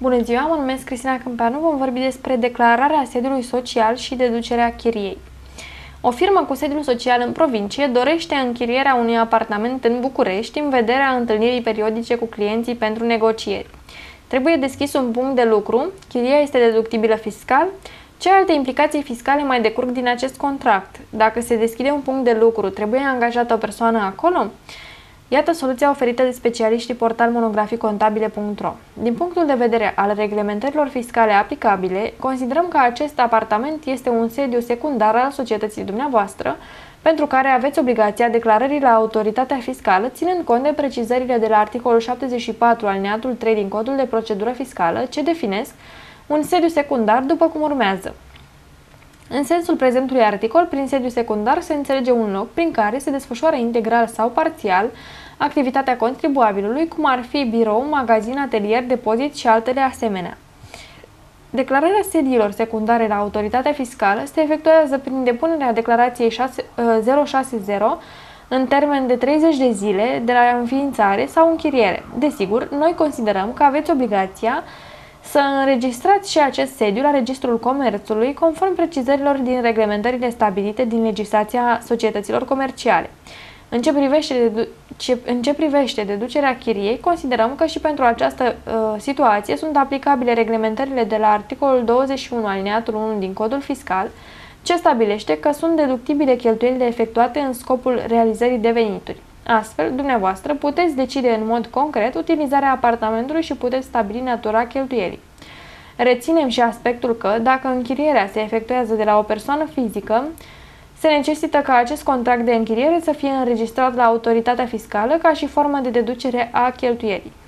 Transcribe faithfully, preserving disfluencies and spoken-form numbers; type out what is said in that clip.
Bună ziua, mă numesc Cristina Câmpeanu, vom vorbi despre declararea sediului social și deducerea chiriei. O firmă cu sediul social în provincie dorește închirierea unui apartament în București în vederea întâlnirii periodice cu clienții pentru negocieri. Trebuie deschis un punct de lucru, chiria este deductibilă fiscal. Ce alte implicații fiscale mai decurg din acest contract? Dacă se deschide un punct de lucru, trebuie angajată o persoană acolo? Iată soluția oferită de specialiștii portal monografic contabile punct ro. Din punctul de vedere al reglementărilor fiscale aplicabile, considerăm că acest apartament este un sediu secundar al societății dumneavoastră, pentru care aveți obligația declarării la autoritatea fiscală, ținând cont de precizările de la articolul șaptezeci și patru alineatul trei din Codul de Procedură Fiscală, ce definesc un sediu secundar după cum urmează. În sensul prezentului articol, prin sediu secundar se înțelege un loc prin care se desfășoară integral sau parțial activitatea contribuabilului, cum ar fi birou, magazin, atelier, depozit și altele asemenea. Declararea sediilor secundare la autoritatea fiscală se efectuează prin depunerea declarației zero șase zero în termen de treizeci de zile de la înființare sau închiriere. Desigur, noi considerăm că aveți obligația să înregistrați și acest sediu la Registrul Comerțului, conform precizărilor din reglementările stabilite din legislația societăților comerciale. În ce privește, dedu ce, în ce privește deducerea chiriei, considerăm că și pentru această uh, situație sunt aplicabile reglementările de la articolul douăzeci și unu alineatul unu din Codul Fiscal, ce stabilește că sunt deductibile cheltuielile efectuate în scopul realizării de venituri. Astfel, dumneavoastră puteți decide în mod concret utilizarea apartamentului și puteți stabili natura cheltuielii. Reținem și aspectul că, dacă închirierea se efectuează de la o persoană fizică, se necesită ca acest contract de închiriere să fie înregistrat la autoritatea fiscală ca și formă de deducere a cheltuielii.